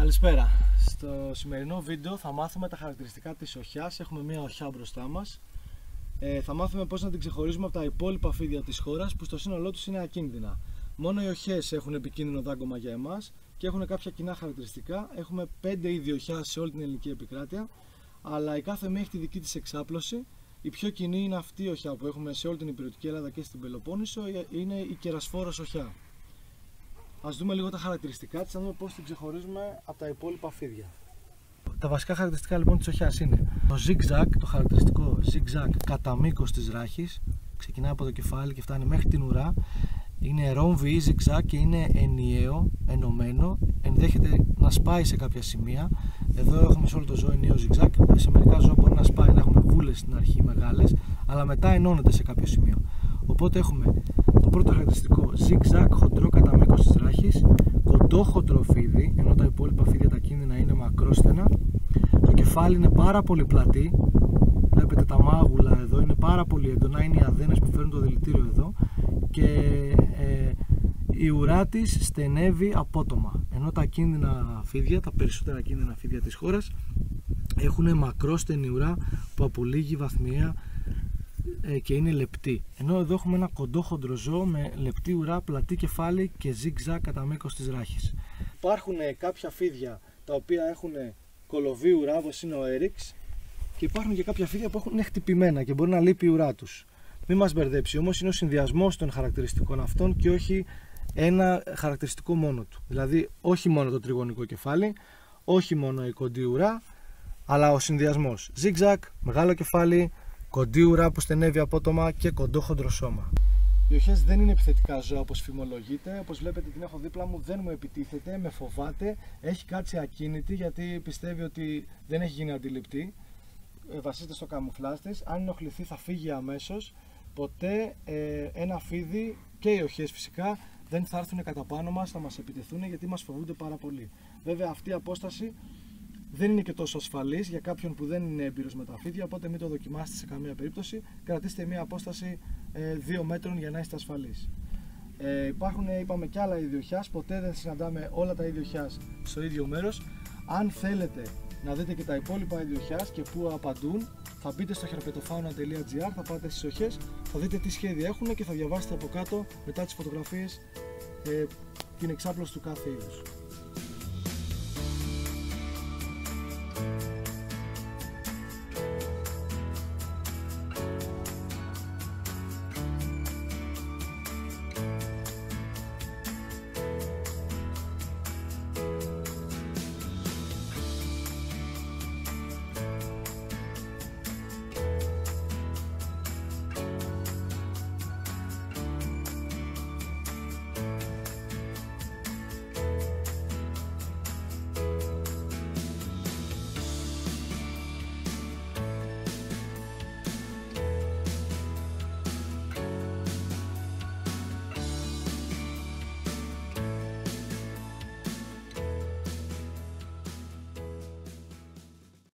Καλησπέρα. Στο σημερινό βίντεο θα μάθουμε τα χαρακτηριστικά της οχιάς. Έχουμε μία οχιά μπροστά μας. Θα μάθουμε πώς να την ξεχωρίζουμε από τα υπόλοιπα φίδια της χώρας που στο σύνολό τους είναι ακίνδυνα. Μόνο οι οχιές έχουν επικίνδυνο δάγκωμα για εμάς και έχουν κάποια κοινά χαρακτηριστικά. Έχουμε 5 είδη οχιά σε όλη την ελληνική επικράτεια, αλλά η κάθε μία έχει τη δική της εξάπλωση. Η πιο κοινή είναι αυτή η οχιά που έχουμε σε όλη την υπηρετική Ελλάδα και στην Πελοπόννησο, είναι η κερασφόρος οχιά. Ας δούμε λίγο τα χαρακτηριστικά της, να δούμε πώς την ξεχωρίζουμε από τα υπόλοιπα φίδια. Τα βασικά χαρακτηριστικά λοιπόν της οχιάς είναι το zigzag, το χαρακτηριστικό zigzag κατά μήκος της ράχης. Ξεκινάει από το κεφάλι και φτάνει μέχρι την ουρά. Είναι ρόμβι ή zigzag και είναι ενιαίο, ενωμένο. Ενδέχεται να σπάει σε κάποια σημεία. Εδώ έχουμε σε όλο το ζώο ενιαίο zigzag. Σε μερικά ζώα μπορεί να σπάει, να έχουμε βούλες στην αρχή μεγάλες, αλλά μετά ενώνεται σε κάποιο σημείο. Οπότε έχουμε το πρώτο χαρακτηριστικό zigzag, χοντρό κατά μήκος της ράχης, κοντόχοντρο φίδι, ενώ τα υπόλοιπα φίδια τα κίνδυνα είναι μακρόστενα. Το κεφάλι είναι πάρα πολύ πλατή, βλέπετε τα μάγουλα εδώ είναι πάρα πολύ έντονα, είναι οι αδένες που φέρνουν το δηλητήριο εδώ, και η ουρά της στενεύει απότομα, ενώ τα κίνδυνα φίδια, τα περισσότερα κίνδυνα φίδια της χώρας, έχουν μακρόστενη ουρά που απολύγει βαθμιαία και είναι λεπτή. Ενώ εδώ έχουμε ένα κοντόχοντρο ζώο με λεπτή ουρά, πλατή κεφάλι και zigzag κατά μήκος της ράχης. Υπάρχουν κάποια φίδια τα οποία έχουν κολοβή ουρά, όπως είναι ο έριξ, και υπάρχουν και κάποια φίδια που είναι χτυπημένα και μπορεί να λείπει η ουρά τους. Μην μας μπερδέψει όμως, είναι ο συνδυασμός των χαρακτηριστικών αυτών και όχι ένα χαρακτηριστικό μόνο του. Δηλαδή όχι μόνο το τριγωνικό κεφάλι, όχι μόνο η κοντή ουρά, αλλά ο συνδυασμός zigzag, μεγάλο κεφάλι, κοντή ουρά που στενεύει απότομα και κοντόχοντρο σώμα. Οι οχιές δεν είναι επιθετικά ζώα όπως φημολογείται. Όπως βλέπετε την έχω δίπλα μου, δεν μου επιτίθεται, με φοβάται, έχει κάτσει ακίνητη γιατί πιστεύει ότι δεν έχει γίνει αντιληπτή. Βασίζεται στο καμουφλάζ της. Αν ενοχληθεί θα φύγει αμέσως. Ποτέ ένα φίδι και οι οχιές φυσικά δεν θα έρθουν κατά πάνω μας να μας επιτεθούν, γιατί μας φοβούνται πάρα πολύ. Βέβαια αυτή η απόσταση δεν είναι και τόσο ασφαλής για κάποιον που δεν είναι έμπειρος με τα φίδια, οπότε μην το δοκιμάσετε σε καμία περίπτωση. Κρατήστε μια απόσταση 2 μέτρων για να είστε ασφαλείς. Υπάρχουν, είπαμε, και άλλα είδη οχιάς. Ποτέ δεν συναντάμε όλα τα είδη οχιάς στο ίδιο μέρος. Αν θέλετε να δείτε και τα υπόλοιπα είδη οχιάς και πού απαντούν, θα μπείτε στο herpetofauna.gr, θα πάτε στις οχιές, θα δείτε τι σχέδια έχουν και θα διαβάσετε από κάτω μετά τις φωτογραφίες την εξάπλωση του κάθε είδους.